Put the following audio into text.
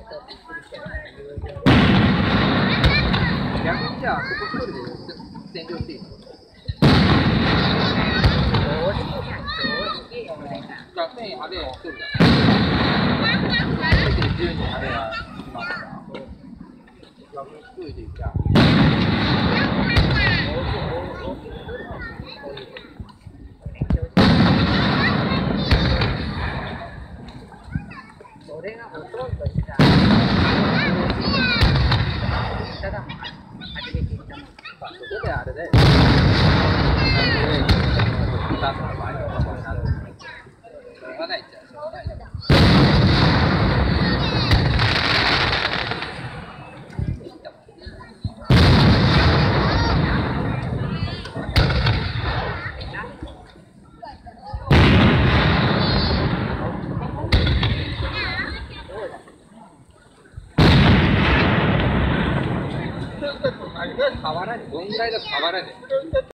逆にじゃあ、ここ一人で占領していいの？1000円派で1人だ。10人派ではしますか？逆に1人でじゃあ。 それがほとんどした。ただ、初めて行ったもん。 そこであれで、2つの場合のことになる。しょうがないっちゃしょうがない。変わらない。問題が変わらない。